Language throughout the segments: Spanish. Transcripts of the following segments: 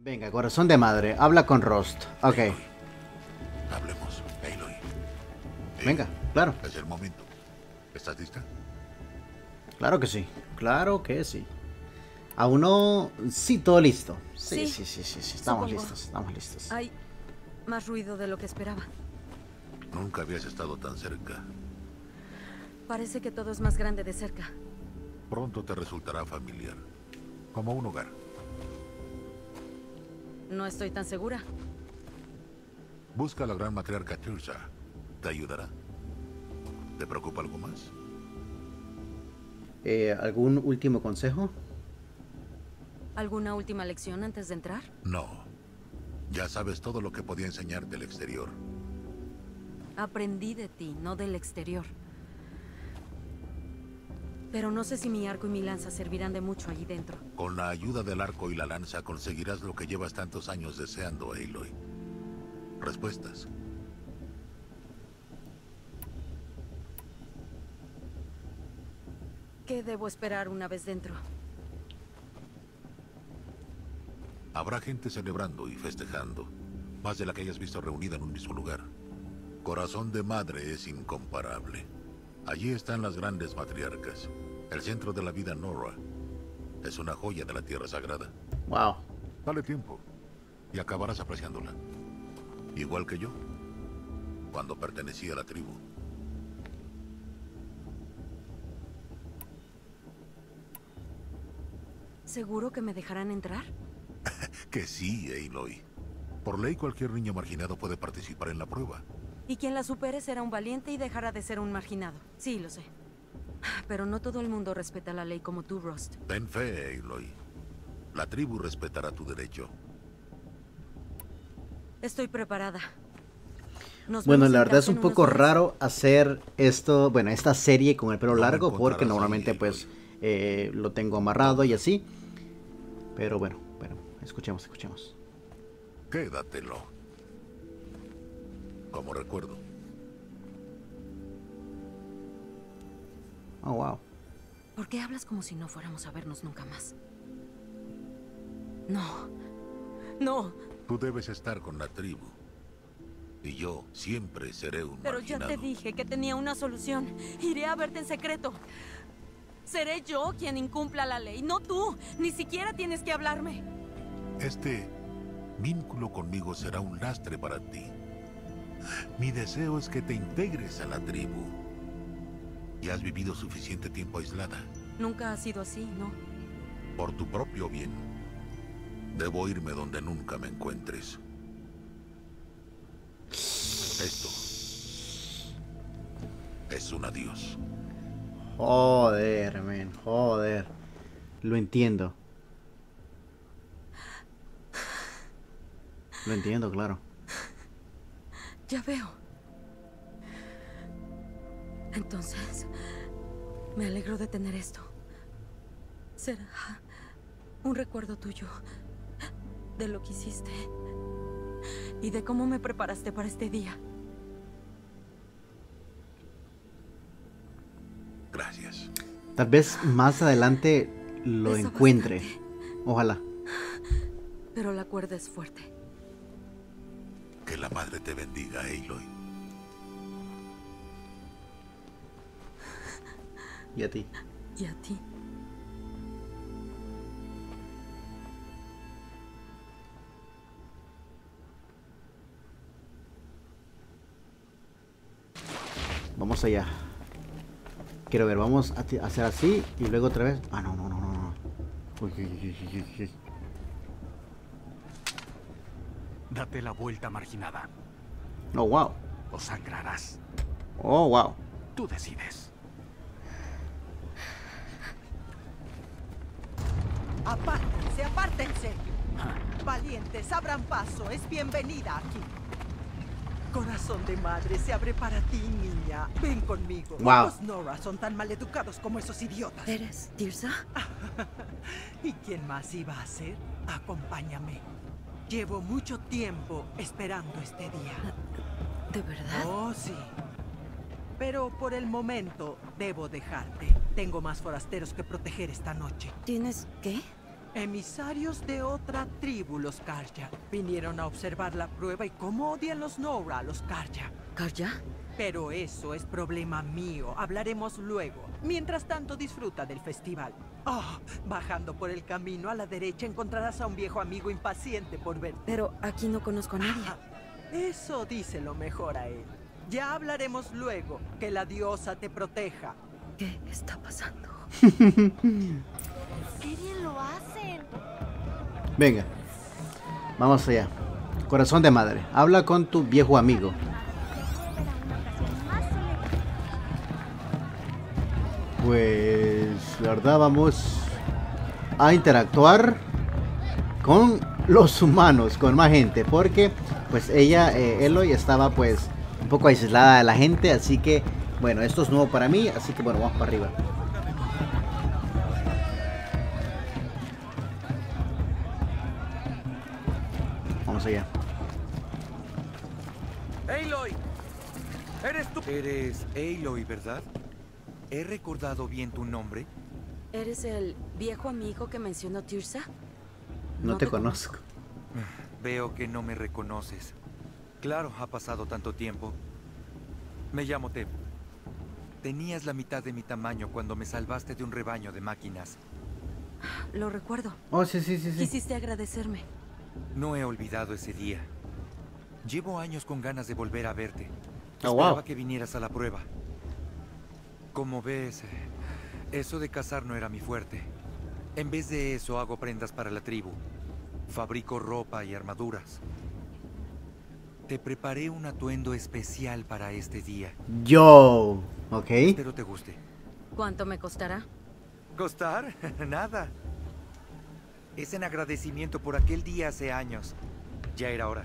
Venga, corazón de madre, habla con Rost. Ok, Aloy, hablemos, Aloy. venga, claro, Es el momento. ¿Estás lista? claro que sí, claro que sí. Aún no, sí, todo listo. Sí, Sí, sí, estamos supongo. listos, estamos listos. Hay más ruido de lo que esperaba. Nunca habías estado tan cerca. Parece que todo es más grande de cerca. Pronto te resultará familiar. Como un hogar. No estoy tan segura. Busca a la gran matriarca Tirsa. ¿Te ayudará? ¿Te preocupa algo más? ¿Algún último consejo? ¿Alguna última lección antes de entrar? No. Ya sabes todo lo que podía enseñarte el exterior. Aprendí de ti, no del exterior. Pero no sé si mi arco y mi lanza servirán de mucho allí dentro. Con la ayuda del arco y la lanza conseguirás lo que llevas tantos años deseando, Aloy. Respuestas. ¿Qué debo esperar una vez dentro? Habrá gente celebrando y festejando. Más de la que hayas visto reunida en un mismo lugar. Corazón de madre es incomparable. Allí están las grandes matriarcas. El centro de la vida Nora. Es una joya de la tierra sagrada. Wow. Dale tiempo y acabarás apreciándola. Igual que yo, cuando pertenecía a la tribu. ¿Seguro que me dejarán entrar? Que sí, Aloy. Por ley, cualquier niño marginado puede participar en la prueba. Y quien la supere será un valiente y dejará de ser un marginado. Sí, lo sé. Pero no todo el mundo respeta la ley como tú, Rost. Ten fe, Aloy. La tribu respetará tu derecho. Estoy preparada. Nos Bueno, vemos la en verdad es casa un en unos poco días. raro hacer esto, bueno, esta serie con el pelo No lo largo porque encontrarás normalmente ahí, pues Aloy. lo tengo amarrado y así. Pero bueno, escuchemos. Quédatelo. Como recuerdo. Oh, wow. ¿Por qué hablas como si no fuéramos a vernos nunca más? No. No. Tú debes estar con la tribu. Y yo siempre seré un Pero ya marginado. te dije que tenía una solución. Iré a verte en secreto. Seré yo quien incumpla la ley, no tú. Ni siquiera tienes que hablarme. Este vínculo conmigo será un lastre para ti. Mi deseo es que te integres a la tribu. Ya has vivido suficiente tiempo aislada. Nunca ha sido así, ¿no? Por tu propio bien. Debo irme donde nunca me encuentres. Esto es un adiós. Joder, men, joder. Lo entiendo. Lo entiendo, claro. Ya veo. Entonces, me alegro de tener esto. Será un recuerdo tuyo de lo que hiciste y de cómo me preparaste para este día. Gracias. Tal vez más adelante lo Pesa encuentre. bastante, Ojalá. pero la cuerda es fuerte. Que la madre te bendiga, Aloy. Y a ti. Y a ti. Vamos allá. Quiero ver, vamos a hacer así y luego otra vez. Ah, no. Uy. Date la vuelta, marginada. Oh, wow. O sangrarás. Oh, wow. Tú decides. Apártense, apártense. Valientes, abran paso. Es bienvenida aquí. Corazón de madre se abre para ti, niña. Ven conmigo. Wow. Los Nora son tan maleducados como esos idiotas. ¿Eres Tirsa? ¿Y quién más iba a ser? Acompáñame. Llevo mucho tiempo esperando este día. ¿De verdad? Oh, sí. Pero por el momento debo dejarte. Tengo más forasteros que proteger esta noche. ¿Tienes qué? Emisarios de otra tribu, los Karja. Vinieron a observar la prueba y cómo odian los Nora a los Karja. ¿Karja? Pero eso es problema mío. Hablaremos luego. Mientras tanto, disfruta del festival. Oh, bajando por el camino a la derecha encontrarás a un viejo amigo impaciente por verte. Pero aquí no conozco a nadie. Eso díselo mejor a él. Ya hablaremos luego. Que la diosa te proteja. ¿Qué está pasando? ¡Qué bien lo hacen! Venga, vamos allá. Corazón de madre, habla con tu viejo amigo. Pues la verdad vamos a interactuar con los humanos, con más gente, porque pues ella, Eloy, estaba pues un poco aislada de la gente, así que bueno, esto es nuevo para mí, así que bueno, vamos para arriba. Vamos allá. ¡Aloy! ¿Eres tú? Eres Aloy, ¿verdad? ¿He recordado bien tu nombre? ¿Eres el viejo amigo que mencionó Tirsa? No te conozco. Veo que no me reconoces. Claro, ha pasado tanto tiempo. Me llamo Teb. Tenías la mitad de mi tamaño cuando me salvaste de un rebaño de máquinas. Lo recuerdo. Oh, sí. Quisiste agradecerme. No he olvidado ese día. Llevo años con ganas de volver a verte. Oh, Esperaba wow. que vinieras a la prueba. Como ves, eso de cazar no era mi fuerte. En vez de eso hago prendas para la tribu. Fabrico ropa y armaduras. Te preparé un atuendo especial para este día. Yo, ok. Espero te guste. ¿Cuánto me costará? ¿Costar? Nada. Es en agradecimiento por aquel día hace años. Ya era hora.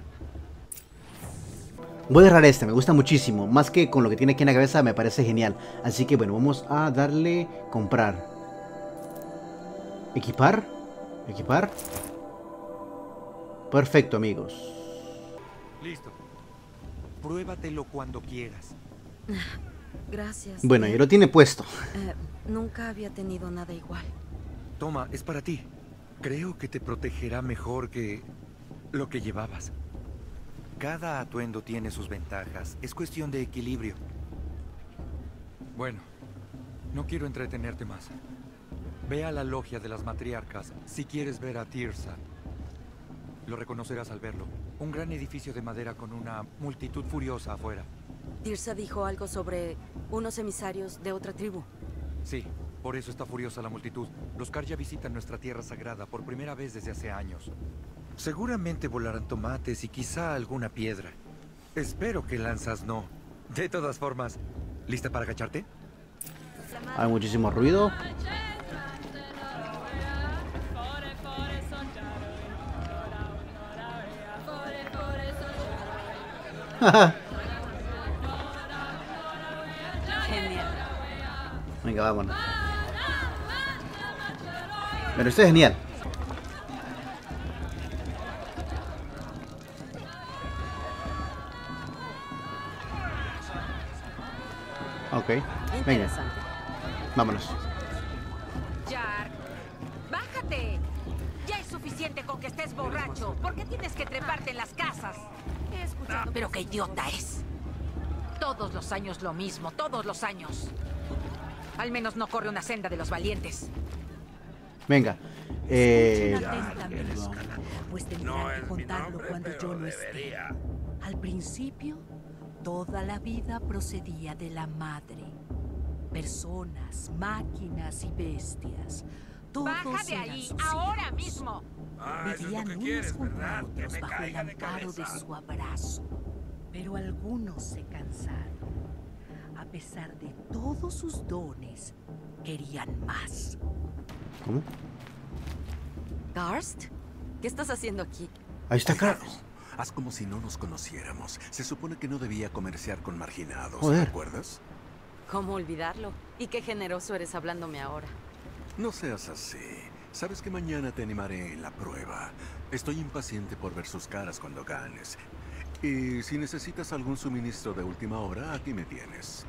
Voy a agarrar este, me gusta muchísimo. Más que con lo que tiene aquí en la cabeza, me parece genial. Así que bueno, vamos a darle comprar. Equipar. Equipar. Perfecto, amigos. Listo. Pruébatelo cuando quieras. Gracias. Bueno, ya lo tiene puesto. Nunca había tenido nada igual. Toma, es para ti. Creo que te protegerá mejor que lo que llevabas. Cada atuendo tiene sus ventajas. Es cuestión de equilibrio. Bueno, no quiero entretenerte más. Ve a la logia de las matriarcas si quieres ver a Tirsa. Lo reconocerás al verlo. Un gran edificio de madera con una multitud furiosa afuera. Tirsa dijo algo sobre unos emisarios de otra tribu. Sí, por eso está furiosa la multitud. Los Karja visitan nuestra tierra sagrada por primera vez desde hace años. Seguramente volarán tomates y quizá alguna piedra. Espero que lanzas no. De todas formas, ¿lista para agacharte? Hay muchísimo ruido. Genial. Venga, vámonos. Pero esto es genial. Ok, venga, Interesante. vámonos. Jack, bájate. Ya es suficiente con que estés borracho. ¿Por qué tienes que treparte en las casas? He escuchado Pero qué idiota es. Todos los años lo mismo, todos los años. Al menos no corre una senda de los valientes. Venga. Atentamente, pues tendrán que contarlo cuando yo no esté. Al principio, toda la vida procedía de la madre. Personas, máquinas y bestias. Todos ¡Baja de eran ahí, sus ahora hijos. mismo! Vivían unos junto a otros bajo el amparo de su abrazo. Pero algunos se cansaron. A pesar de todos sus dones, querían más. ¿Cómo? ¿Karst? ¿Qué estás haciendo aquí? Ahí está Carlos. Dejaros. Haz como si no nos conociéramos. Se supone que no debía comerciar con marginados, Joder. ¿recuerdas? ¿Cómo olvidarlo? Y qué generoso eres hablándome ahora. No seas así. Sabes que mañana te animaré en la prueba. Estoy impaciente por ver sus caras cuando ganes. Y si necesitas algún suministro de última hora, aquí me tienes.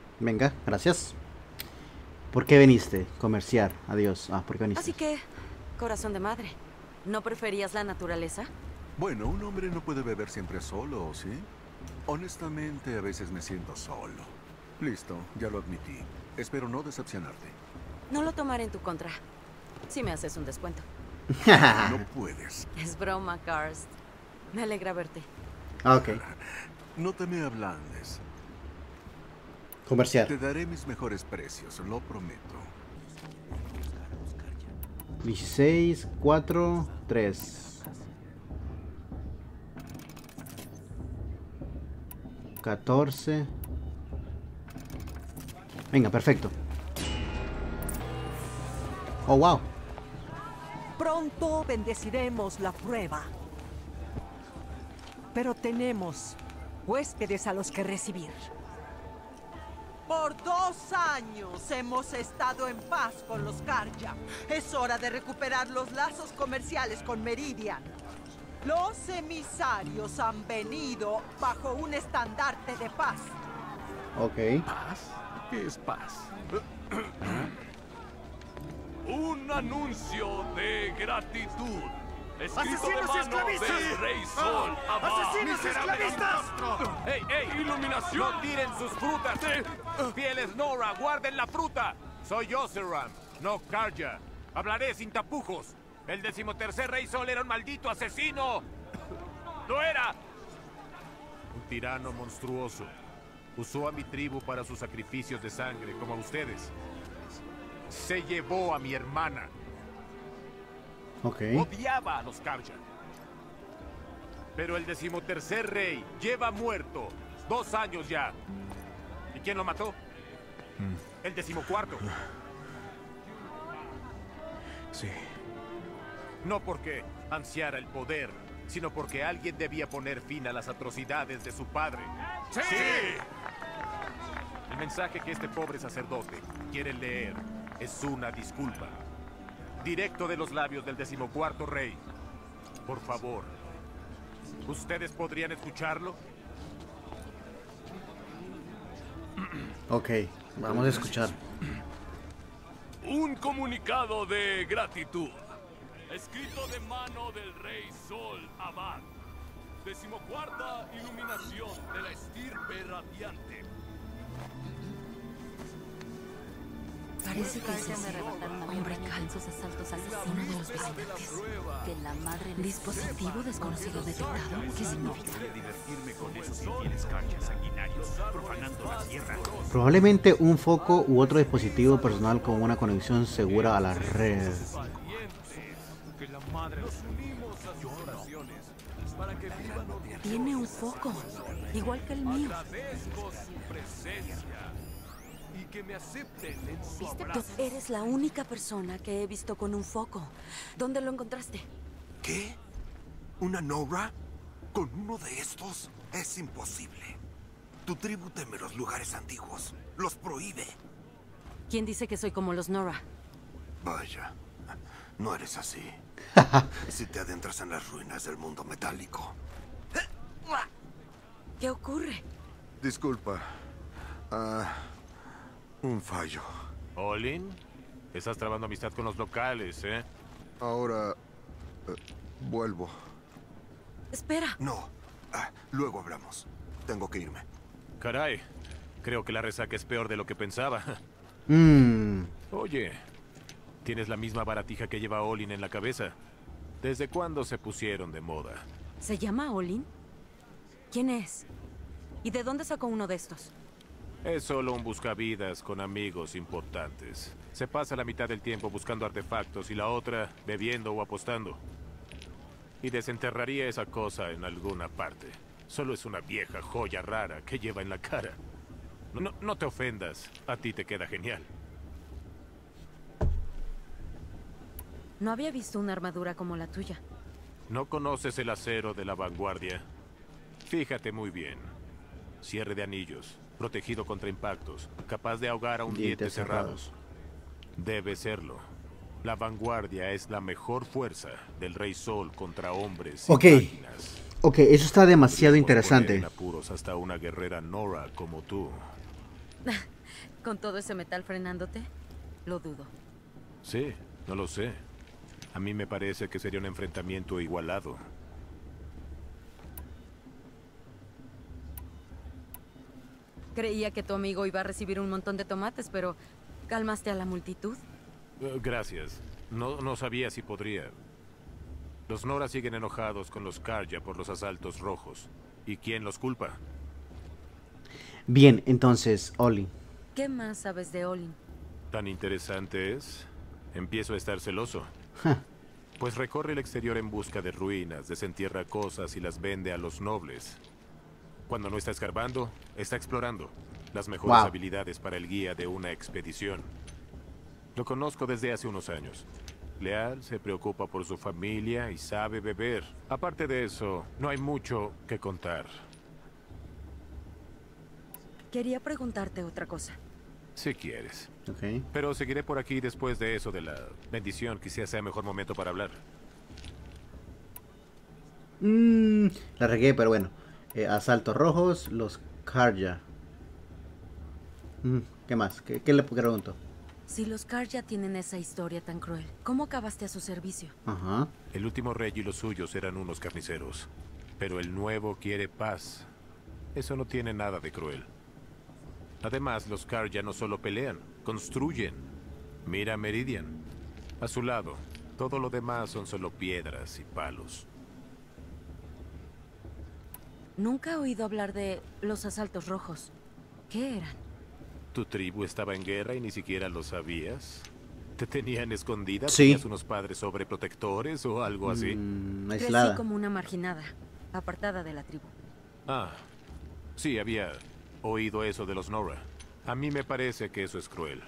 Venga, gracias. ¿Por qué viniste? Comerciar. Adiós. Ah, ¿por qué viniste? Así que Corazón de madre. ¿No preferías la naturaleza? Bueno, un hombre no puede beber siempre solo, ¿sí? Honestamente, a veces me siento solo. Listo, ya lo admití. Espero no decepcionarte. No lo tomaré en tu contra. Si me haces un descuento. No puedes. Es broma, Karst. Me alegra verte. Ok. No te me ablandes. Comercial. Te daré mis mejores precios, lo prometo. 16, 4, 3. 14. Venga, perfecto. Oh, wow. Pronto bendeciremos la prueba. Pero tenemos huéspedes a los que recibir. Por 2 años hemos estado en paz con los Karja. Es hora de recuperar los lazos comerciales con Meridian. Los emisarios han venido bajo un estandarte de paz. Ok. ¿Paz? ¿Qué es paz? Un anuncio de gratitud. Escrito ¡Asesinos de mano esclavistas! del Rey Sol. ¡Asesinos esclavistas! ¡Ey, ey! ¡Iluminación! ¡No tiren sus frutas! ¡Fieles Nora, guarden la fruta! Soy Oseram, no Karja. Hablaré sin tapujos. El 13º Rey Sol era un maldito asesino. ¡Lo era! Un tirano monstruoso. Usó a mi tribu para sus sacrificios de sangre, como a ustedes. Se llevó a mi hermana. Ok. Odiaba a los Karja. Pero el 13º rey lleva muerto 2 años ya. ¿Y quién lo mató? El 14º. Sí. No porque ansiara el poder, sino porque alguien debía poner fin a las atrocidades de su padre. ¡Sí! El mensaje que este pobre sacerdote quiere leer es una disculpa. Directo de los labios del 14º rey. Por favor, ¿ustedes podrían escucharlo? Ok, vamos a escuchar. Un comunicado de gratitud. Escrito de mano del Rey Sol Abad. 14ª iluminación de la estirpe radiante. Parece que se arrebataron a hombre calzo asaltos asesino de los visitantes. Que la madre... Dispositivo desconocido detectado. ¿Qué significa? Probablemente un foco u otro dispositivo personal con una conexión segura a la red. Tiene un foco, igual que el mío. Que me acepten en su Tú abrazo. eres la única persona que he visto con un foco. ¿Dónde lo encontraste? ¿Qué? ¿Una Nora? ¿Con uno de estos? Es imposible. Tu tribu teme los lugares antiguos. Los prohíbe. ¿Quién dice que soy como los Nora? Vaya, no eres así. Si te adentras en las ruinas del mundo metálico. ¿Qué ocurre? Disculpa. Un fallo. Olin, estás trabando amistad con los locales, ¿eh? Ahora... vuelvo. Espera. No. Luego hablamos. Tengo que irme. Caray, creo que la resaca es peor de lo que pensaba. Oye, tienes la misma baratija que lleva Olin en la cabeza. ¿Desde cuándo se pusieron de moda? ¿Se llama Olin? ¿Quién es? ¿Y de dónde sacó uno de estos? Es solo un buscavidas con amigos importantes. Se pasa la mitad del tiempo buscando artefactos y la otra bebiendo o apostando. Y desenterraría esa cosa en alguna parte. Solo es una vieja joya rara que lleva en la cara. No te ofendas, a ti te queda genial. No había visto una armadura como la tuya. ¿No conoces el acero de la vanguardia? Fíjate muy bien. Cierre de anillos, protegido contra impactos, capaz de ahogar a un diente cerrado. Debe serlo. La vanguardia es la mejor fuerza del Rey Sol contra hombres y máquinas. Ok, eso está demasiado interesante. Poner en apuros hasta una guerrera Nora como tú. ¿Con todo ese metal frenándote? Lo dudo. Sí, no lo sé. A mí me parece que sería un enfrentamiento igualado. Creía que tu amigo iba a recibir un montón de tomates, pero calmaste a la multitud. Gracias. No sabía si podría. Los Nora siguen enojados con los Karja por los asaltos rojos. ¿Y quién los culpa? Bien, entonces, Olin. ¿Qué más sabes de Olin? ¿Tan interesante es? Empiezo a estar celoso. Pues recorre el exterior en busca de ruinas, desentierra cosas y las vende a los nobles. Cuando no está escarbando, está explorando. Las mejores habilidades para el guía de una expedición. Lo conozco desde hace unos años. Leal, se preocupa por su familia y sabe beber. Aparte de eso, no hay mucho que contar. Quería preguntarte otra cosa. Si quieres. Ok. Pero seguiré por aquí después de eso de la bendición. Quizás sea mejor momento para hablar. La regué, pero bueno. Asaltos rojos, los Karja. ¿Qué más? ¿Qué le pregunto? Si los Karja tienen esa historia tan cruel, ¿cómo acabaste a su servicio? Ajá. El último rey y los suyos eran unos carniceros. Pero el nuevo quiere paz. Eso no tiene nada de cruel. Además, los Karja no solo pelean, construyen. Mira a Meridian. A su lado, todo lo demás son solo piedras y palos. Nunca he oído hablar de los asaltos rojos. ¿Qué eran? ¿Tu tribu estaba en guerra y ni siquiera lo sabías? ¿Te tenían escondida? Sí. ¿Tenías unos padres sobreprotectores o algo así? Aislada. Crecí como una marginada, apartada de la tribu. Ah, sí, había oído eso de los Nora. A mí me parece que eso es cruel.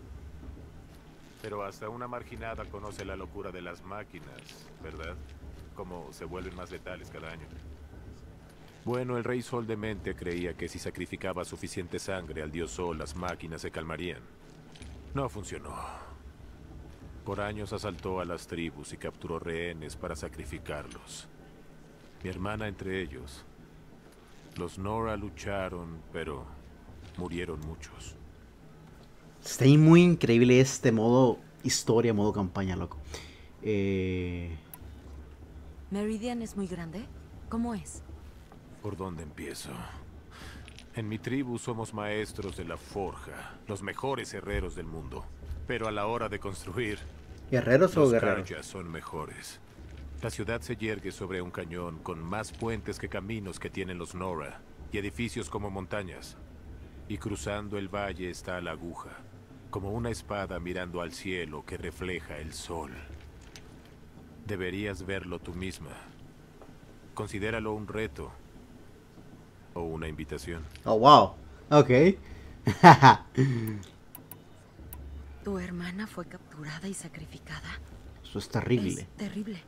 Pero hasta una marginada conoce la locura de las máquinas, ¿verdad? Cómo se vuelven más letales cada año. Bueno, el rey Sol demente creía que si sacrificaba suficiente sangre al dios Sol, las máquinas se calmarían. No funcionó. Por años asaltó a las tribus y capturó rehenes para sacrificarlos. Mi hermana entre ellos. Los Nora lucharon, pero murieron muchos. Está ahí muy increíble este modo historia, modo campaña, loco. ¿Meridian es muy grande? ¿Cómo es? ¿Por dónde empiezo? En mi tribu somos maestros de la forja, los mejores herreros del mundo. Pero a la hora de construir, ¿Guerreros o guerreros? Los Karja son mejores. La ciudad se yergue sobre un cañón con más puentes que caminos que tienen los Nora, y edificios como montañas. Y cruzando el valle está la aguja, como una espada mirando al cielo que refleja el sol. Deberías verlo tú misma. Considéralo un reto. O una invitación. Oh, wow. Ok. ¿Tu hermana fue capturada y sacrificada? Eso es terrible. Es terrible.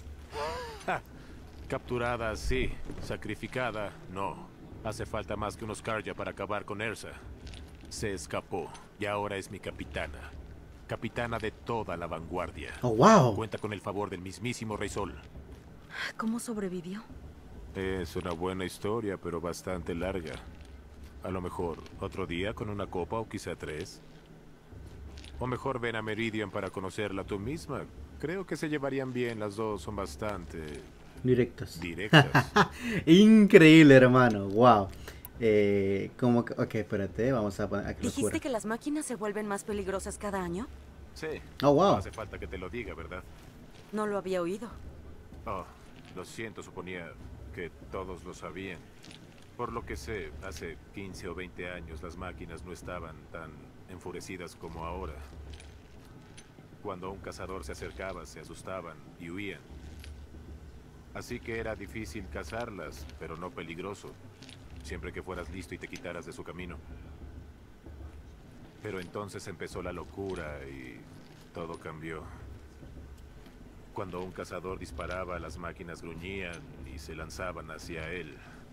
Capturada, sí. Sacrificada, no. Hace falta más que unos Karja para acabar con Ersa. Se escapó y ahora es mi capitana. Capitana de toda la vanguardia. Oh, wow. Cuenta con el favor del mismísimo Rey Sol. ¿Cómo sobrevivió? Es una buena historia, pero bastante larga. A lo mejor otro día con una copa o quizá 3. O mejor ven a Meridian para conocerla tú misma. Creo que se llevarían bien, las dos son bastante... Directas. Increíble, hermano. Wow. ¿Cómo que? Ok, espérate, vamos a poner aquí. ¿Dijiste que las máquinas se vuelven más peligrosas cada año? Sí. Oh, wow. No hace falta que te lo diga, ¿verdad? No lo había oído. Oh, lo siento, suponía que todos lo sabían. Por lo que sé, hace 15 o 20 años las máquinas no estaban tan enfurecidas como ahora. Cuando un cazador se acercaba, se asustaban y huían. Así que era difícil cazarlas, pero no peligroso, siempre que fueras listo y te quitaras de su camino. Pero entonces empezó la locura y todo cambió. Cuando un cazador disparaba, las máquinas gruñían y se lanzaban hacia él.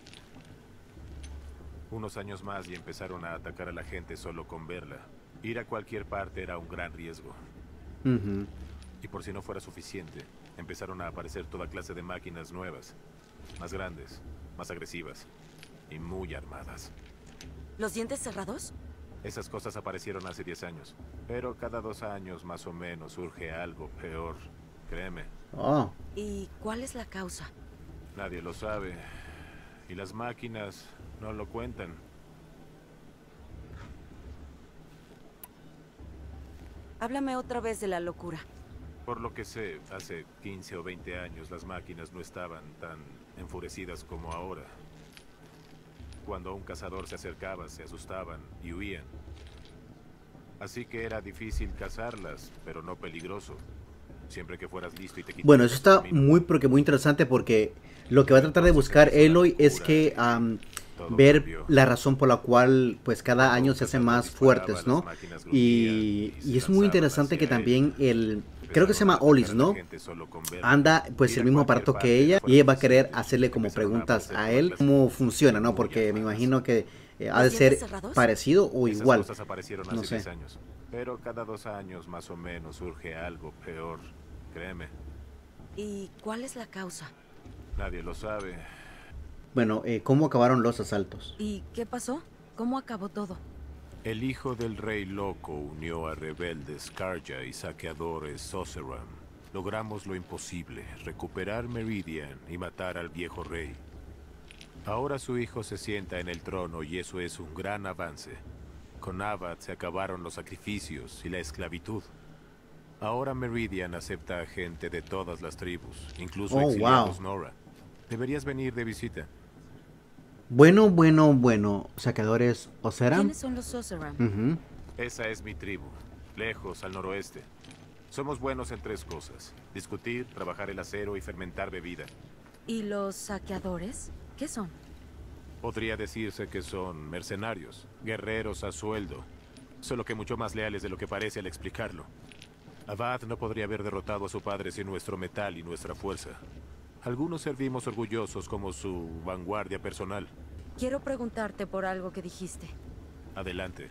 Unos años más y empezaron a atacar a la gente solo con verla. Ir a cualquier parte era un gran riesgo. Y por si no fuera suficiente, empezaron a aparecer toda clase de máquinas nuevas, más grandes, más agresivas y muy armadas. ¿Los dientes cerrados? Esas cosas aparecieron hace 10 años, pero cada 2 años más o menos surge algo peor. créeme. Oh. ¿Y cuál es la causa? Nadie lo sabe. Y las máquinas no lo cuentan. Háblame otra vez de la locura. Por lo que sé, hace 15 o 20 años las máquinas no estaban tan enfurecidas como ahora. Cuando un cazador se acercaba, se asustaban y huían. Así que era difícil cazarlas, pero no peligroso. Siempre que fueras listo y te quitas. Bueno, eso está muy interesante porque lo que va a tratar de buscar Aloy es que ver la razón por la cual pues cada año se hacen más fuertes, ¿no? Y es muy interesante que también creo que se llama Olis, ¿no? Anda pues el mismo aparato que ella y ella va a querer hacerle como preguntas a él cómo funciona, ¿no? Porque me imagino que ha de ser parecido o igual. No sé. Pero cada 2 años más o menos surge algo peor, créeme. ¿Y cuál es la causa? Nadie lo sabe. Bueno, ¿cómo acabaron los asaltos? ¿Y qué pasó? ¿Cómo acabó todo? El hijo del rey loco unió a rebeldes Karja y saqueadores Soseram. Logramos lo imposible, recuperar Meridian y matar al viejo rey. Ahora su hijo se sienta en el trono y eso es un gran avance. Con Avad se acabaron los sacrificios y la esclavitud. Ahora Meridian acepta a gente de todas las tribus, incluso exiliados Nora. Deberías venir de visita. Bueno. Saqueadores Oseram. ¿Quiénes son los Oseram? Esa es mi tribu, lejos al noroeste. Somos buenos en 3 cosas: discutir, trabajar el acero y fermentar bebida. ¿Y los saqueadores? ¿Qué son? Podría decirse que son mercenarios, guerreros a sueldo, solo que mucho más leales de lo que parece al explicarlo. Avad no podría haber derrotado a su padre sin nuestro metal y nuestra fuerza. Algunos servimos orgullosos como su vanguardia personal. Quiero preguntarte por algo que dijiste. Adelante.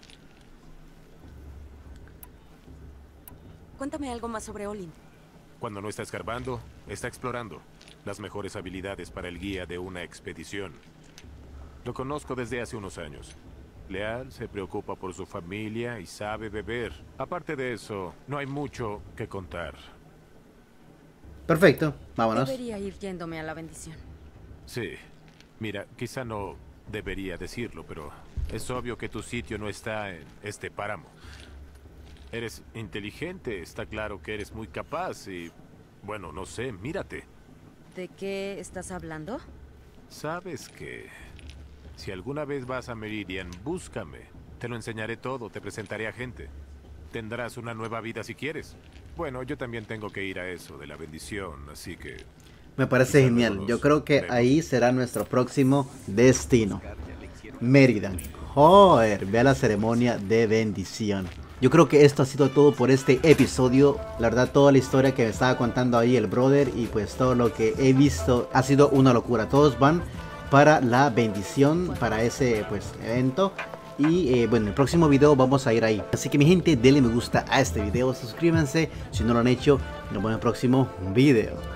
Cuéntame algo más sobre Olin. Cuando no está escarbando, está explorando. Las mejores habilidades para el guía de una expedición. Lo conozco desde hace unos años. Leal, se preocupa por su familia y sabe beber. Aparte de eso, no hay mucho que contar. Perfecto, vámonos. Debería ir yéndome a la bendición. Sí. Mira, quizá no debería decirlo, pero es obvio que tu sitio no está en este páramo. Eres inteligente, está claro que eres muy capaz y... bueno, no sé, mírate. ¿De qué estás hablando? ¿Sabes qué? Si alguna vez vas a Meridian, búscame. Te lo enseñaré todo, te presentaré a gente. Tendrás una nueva vida si quieres. Bueno, yo también tengo que ir a eso de la bendición, así que... Me parece genial. Yo creo que ahí será nuestro próximo destino. Meridian. Joder, vea la ceremonia de bendición. Yo creo que esto ha sido todo por este episodio. La verdad, toda la historia que me estaba contando ahí el brother y pues todo lo que he visto ha sido una locura. Todos van para la bendición, para ese pues evento. Y bueno, en el próximo video vamos a ir ahí. Así que mi gente, denle me gusta a este video, suscríbanse si no lo han hecho. Nos vemos en el próximo video.